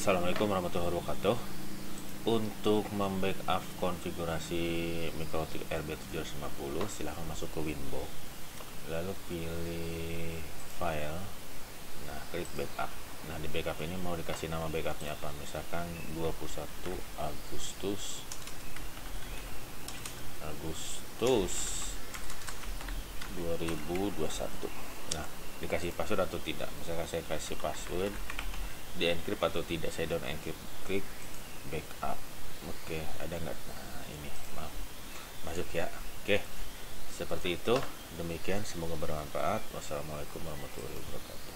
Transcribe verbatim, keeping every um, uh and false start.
Assalamualaikum warahmatullahi wabarakatuh. Untuk membackup konfigurasi MikroTik R B tujuh lima nol, silahkan masuk ke Winbox, lalu pilih file, nah klik backup. Nah di backup ini mau dikasih nama backupnya apa, misalkan dua puluh satu Agustus Agustus dua ribu dua puluh satu. Nah dikasih password atau tidak, misalkan saya kasih password, di encrypt atau tidak, saya down encrypt, klik backup. Oke, ada nggak? Nah ini maaf, masuk ya. Oke, seperti itu. Demikian, semoga bermanfaat. Wassalamualaikum warahmatullahi wabarakatuh.